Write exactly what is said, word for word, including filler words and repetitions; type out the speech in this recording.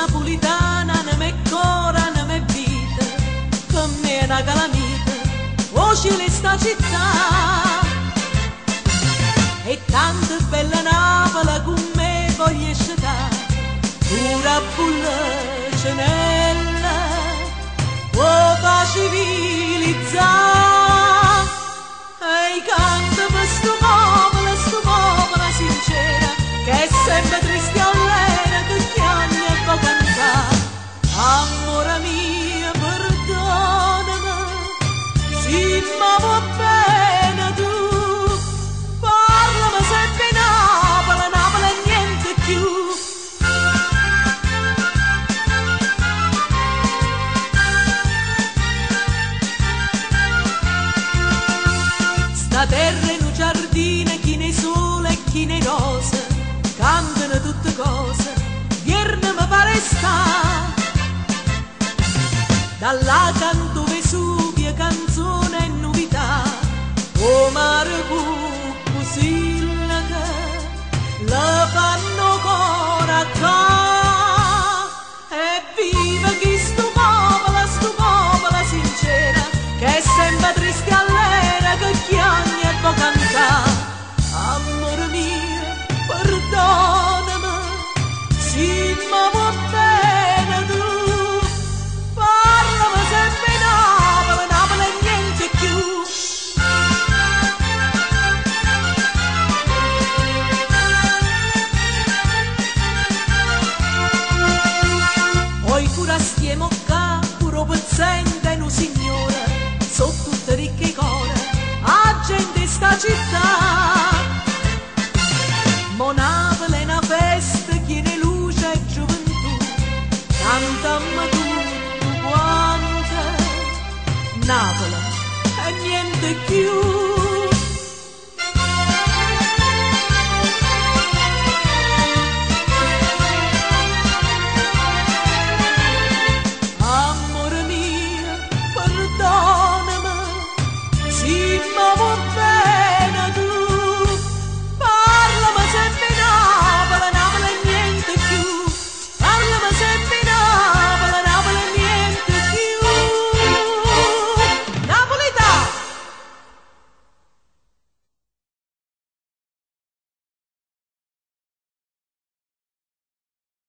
napolitana, ne me cora, ne me vita, per me è una calamita, voce di sta città. E tanta bella Napoli con me voglio scegliere, pura bullecenella, o fa civilizzare. E canta per sto popolo, sto popolo sincera, che è sempre triste all'era, che chiami e può cantare. Amore mio, perdonami, se mi va bene tu, parlami sempre Napoli, Napoli e niente più. Sta terra in un giardino, chi nei sole e chi nei rose, cantano tutte cose, vierne mi pare sta. Dalla canto Vesuvio, canzone e novità, o mare pupusillaca, la fanno cora qua. E viva chi sto popolo, sto popolo sincera, che è sempre triste all'era, che chiagna e può cantare. Amore mio, perdonami, se mi va bene tu, parlami sempre Napoli, Napoli e niente più. Poi cura stiamo qua, puro pezzente e un signore, sono tutte ricche core, a gente sta città. Mo Napoli è una festa, chi ne luce e gioventù, cantamma tutto quanto, Napoli e niente più.